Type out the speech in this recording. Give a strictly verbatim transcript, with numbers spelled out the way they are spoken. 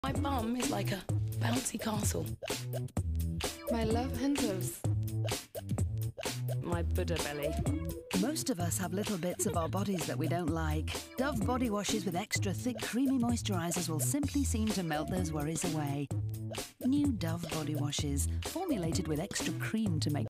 My bum is like a bouncy castle. My love handles. My Buddha belly. Most of us have little bits of our bodies that we don't like. Dove body washes with extra thick, creamy moisturisers will simply seem to melt those worries away. New Dove body washes, formulated with extra cream to make